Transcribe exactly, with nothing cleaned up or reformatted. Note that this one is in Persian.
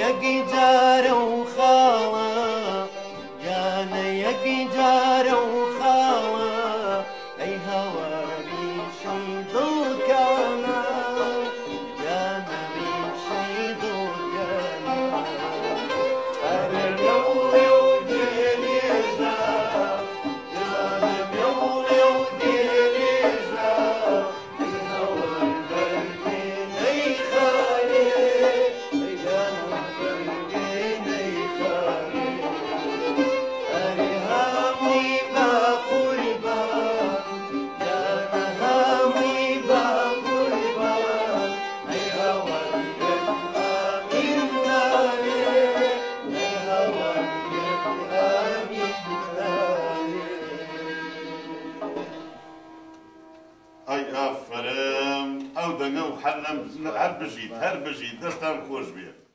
یەکی جارە و خاڵە جانە یەکی جارە و خاڵە ئەی هەواری شەی دڵکانە جانە بیشەی دڵکانە ئەرە لەوڵێ و دێرێژە جانە لەوڵێ و دێرێژە ئەی هەوار بەرگێنەی خارێ ئەی جانە بەرگێنەی خارێ ئەرێ هەمووی بە قوربان جانە هەمووی بە قوربان ئەی هەواریەک ئامین ناوێ ئەی هەواریەک ئامین ناوێ ئەی ئافرەم ئەو دەنگە و هەر بژیت هەر بژیت دەستان خۆش بێ